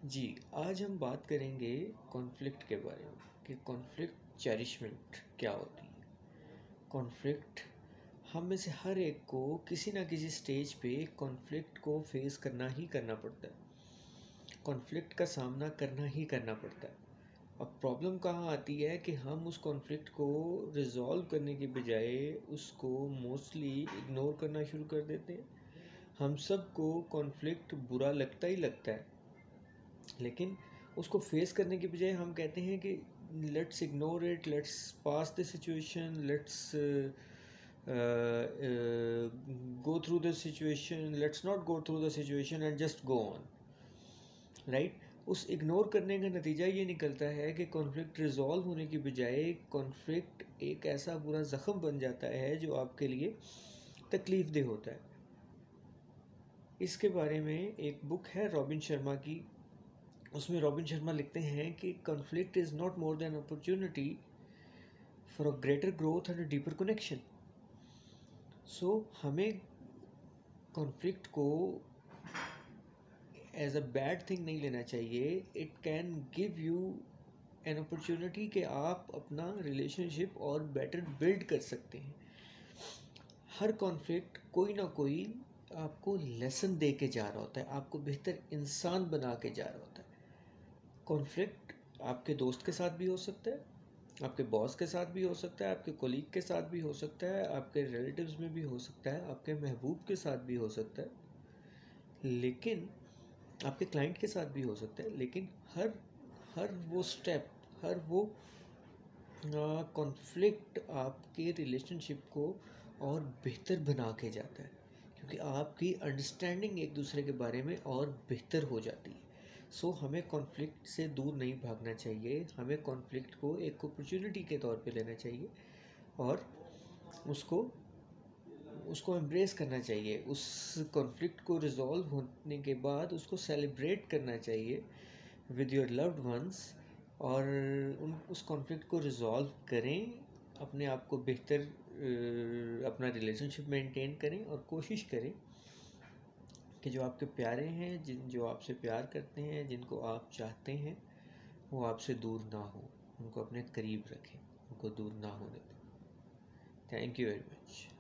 जी, आज हम बात करेंगे कॉन्फ्लिक्ट के बारे में कि कॉन्फ्लिक्ट चेरिशमेंट क्या होती है। कॉन्फ्लिक्ट हम में से हर एक को किसी ना किसी स्टेज पे कॉन्फ्लिक्ट को फेस करना ही करना पड़ता है। कॉन्फ्लिक्ट का सामना करना ही करना पड़ता है। अब प्रॉब्लम कहाँ आती है कि हम उस कॉन्फ्लिक्ट को रिजॉल्व करने के बजाय उसको मोस्टली इग्नोर करना शुरू कर देते हैं। हम सबको कॉन्फ्लिक्ट बुरा लगता ही लगता है, लेकिन उसको फेस करने के बजाय हम कहते हैं कि let's ignore it, let's pass the situation, let's go through the situation, let's not go through the situation and just go on, right. उस इग्नोर करने का नतीजा ये निकलता है कि कॉन्फ्लिक्ट रिजॉल्व होने की बजाय कॉन्फ्लिक्ट एक ऐसा बुरा ज़ख़म बन जाता है जो आपके लिए तकलीफ़ देह होता है। इसके बारे में एक बुक है रॉबिन शर्मा की। उसमें रॉबिन शर्मा लिखते हैं कि conflict is not more than opportunity for a greater growth and a deeper connection. So हमें कॉन्फ्लिक्ट को एज अ बैड थिंग नहीं लेना चाहिए। It can give you an opportunity कि आप अपना रिलेशनशिप और बेटर बिल्ड कर सकते हैं। हर कॉन्फ्लिक्ट कोई ना कोई आपको लेसन दे के जा रहा होता है, आपको बेहतर इंसान बना के जा रहा होता है। कॉन्फ्लिक्ट आपके दोस्त के साथ भी हो सकता है, आपके बॉस के साथ भी हो सकता है, आपके कोलीग के साथ भी हो सकता है, आपके रिलेटिव्स में भी हो सकता है, आपके महबूब के साथ भी हो सकता है, लेकिन आपके क्लाइंट के साथ भी हो सकता है। लेकिन हर वो स्टेप, हर वो कॉन्फ्लिक्ट आपके रिलेशनशिप को और बेहतर बना के जाता है, क्योंकि आपकी अंडरस्टैंडिंग एक दूसरे के बारे में और बेहतर हो जाती है। सो हमें कॉन्फ्लिक्ट से दूर नहीं भागना चाहिए, हमें कॉन्फ्लिक्ट को एक अपॉर्चुनिटी के तौर पे लेना चाहिए और उसको उसको एम्ब्रेस करना चाहिए। उस कॉन्फ्लिक्ट को रिजॉल्व होने के बाद उसको सेलिब्रेट करना चाहिए विद योर लव्ड वंस, और उस कॉन्फ्लिक्ट को रिजॉल्व करें, अपने आप को बेहतर अपना रिलेशनशिप मेंटेन करें और कोशिश करें कि जो आपके प्यारे हैं, जो आपसे प्यार करते हैं, जिनको आप चाहते हैं, वो आपसे दूर ना हो, उनको अपने करीब रखें, उनको दूर ना होने दें। Thank you very much.